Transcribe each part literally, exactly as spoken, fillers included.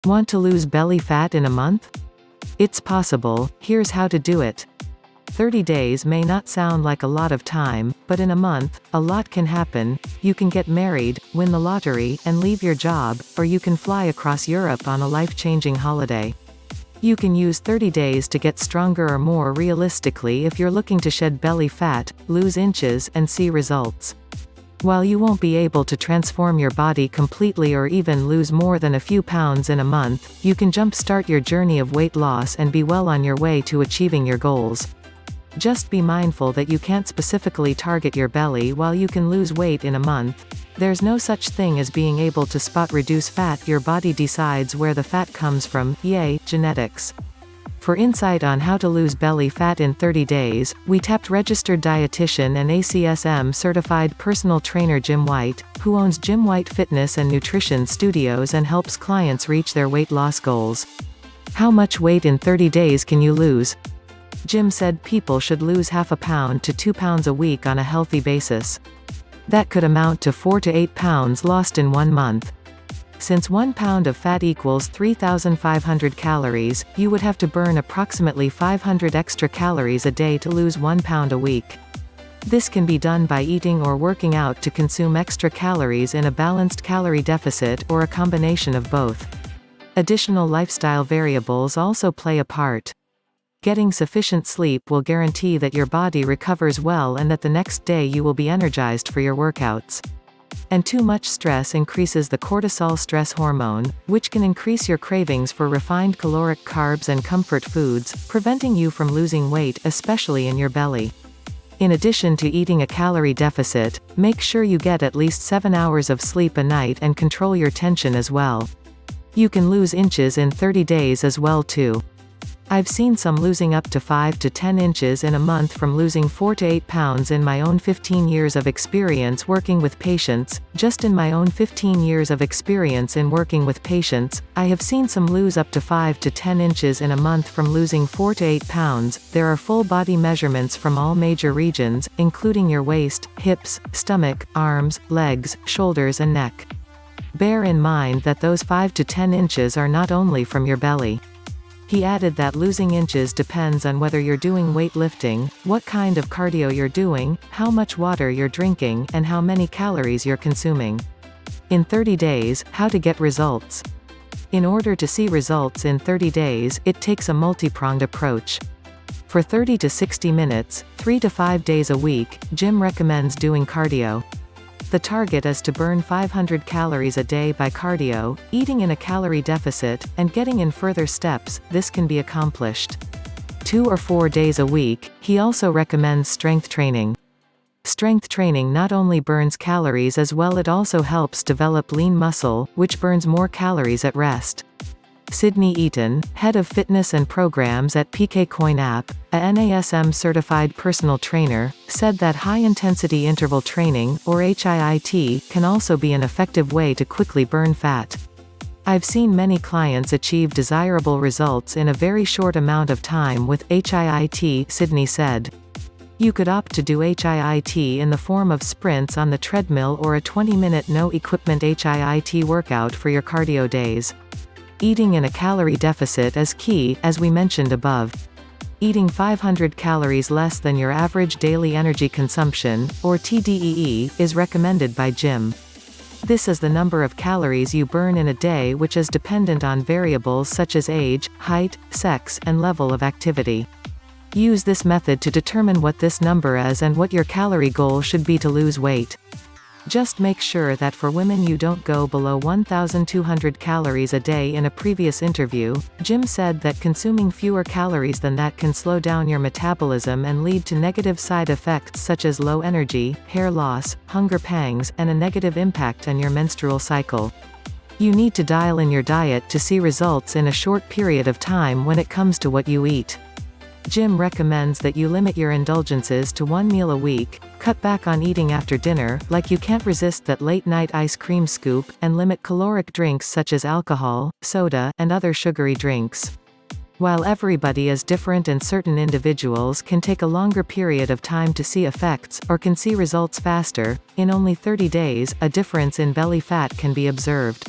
Want to lose belly fat in a month? It's possible. Here's how to do it. thirty days may not sound like a lot of time, but in a month, a lot can happen. You can get married, win the lottery, and leave your job, or you can fly across Europe on a life-changing holiday. You can use thirty days to get stronger or more realistically if you're looking to shed belly fat, lose inches, and see results. While you won't be able to transform your body completely or even lose more than a few pounds in a month, you can jumpstart your journey of weight loss and be well on your way to achieving your goals. Just be mindful that you can't specifically target your belly while you can lose weight in a month. There's no such thing as being able to spot reduce fat. Your body decides where the fat comes from. Yay, genetics. For insight on how to lose belly fat in thirty days, we tapped registered dietitian and A C S M certified personal trainer Jim White, who owns Jim White Fitness and Nutrition Studios and helps clients reach their weight loss goals. How much weight in thirty days can you lose? Jim said people should lose half a pound to two pounds a week on a healthy basis. That could amount to four to eight pounds lost in one month. Since one pound of fat equals three thousand five hundred calories, you would have to burn approximately five hundred extra calories a day to lose one pound a week. This can be done by eating or working out to consume extra calories in a balanced calorie deficit or a combination of both. Additional lifestyle variables also play a part. Getting sufficient sleep will guarantee that your body recovers well and that the next day you will be energized for your workouts. And too much stress increases the cortisol stress hormone, which can increase your cravings for refined caloric carbs and comfort foods, preventing you from losing weight, especially in your belly. In addition to eating a calorie deficit, make sure you get at least seven hours of sleep a night and control your tension as well. You can lose inches in thirty days as well too. I've seen some losing up to five to ten inches in a month from losing four to eight pounds in my own fifteen years of experience working with patients. Just in my own fifteen years of experience in working with patients, I have seen some lose up to five to ten inches in a month from losing four to eight pounds. There are full body measurements from all major regions, including your waist, hips, stomach, arms, legs, shoulders and neck. Bear in mind that those five to ten inches are not only from your belly. He added that losing inches depends on whether you're doing weightlifting, what kind of cardio you're doing, how much water you're drinking, and how many calories you're consuming. In thirty days, how to get results. In order to see results in thirty days, it takes a multi-pronged approach. For thirty to sixty minutes, three to five days a week, Jim recommends doing cardio. The target is to burn five hundred calories a day by cardio, eating in a calorie deficit, and getting in further steps. This can be accomplished. Two or four days a week. He also recommends strength training. Strength training not only burns calories as well, it also helps develop lean muscle, which burns more calories at rest. Sydney Eaton, head of fitness and programs at P K Coin App, a N A S M-certified personal trainer, said that high-intensity interval training, or H I I T, can also be an effective way to quickly burn fat. I've seen many clients achieve desirable results in a very short amount of time with H I I T, Sydney said. You could opt to do H I I T in the form of sprints on the treadmill or a twenty minute no-equipment H I I T workout for your cardio days. Eating in a calorie deficit is key, as we mentioned above. Eating five hundred calories less than your average daily energy consumption, or T D E E, is recommended by Jim. This is the number of calories you burn in a day, which is dependent on variables such as age, height, sex, and level of activity. Use this method to determine what this number is and what your calorie goal should be to lose weight. Just make sure that for women you don't go below one thousand two hundred calories a day. In a previous interview, Jim said that consuming fewer calories than that can slow down your metabolism and lead to negative side effects such as low energy, hair loss, hunger pangs, and a negative impact on your menstrual cycle. You need to dial in your diet to see results in a short period of time when it comes to what you eat. Jim recommends that you limit your indulgences to one meal a week, cut back on eating after dinner, like you can't resist that late-night ice cream scoop, and limit caloric drinks such as alcohol, soda, and other sugary drinks. While everybody is different and certain individuals can take a longer period of time to see effects, or can see results faster, in only thirty days, a difference in belly fat can be observed.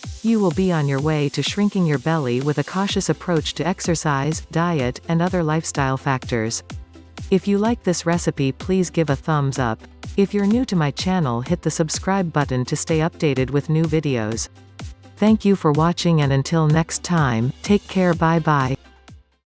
You will be on your way to shrinking your belly with a cautious approach to exercise, diet, and other lifestyle factors. If you like this recipe, please give a thumbs up. If you're new to my channel, hit the subscribe button to stay updated with new videos. Thank you for watching, and until next time, take care, bye bye.